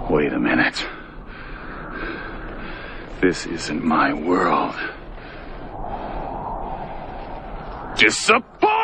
Wait a minute. This isn't my world. Disappointment!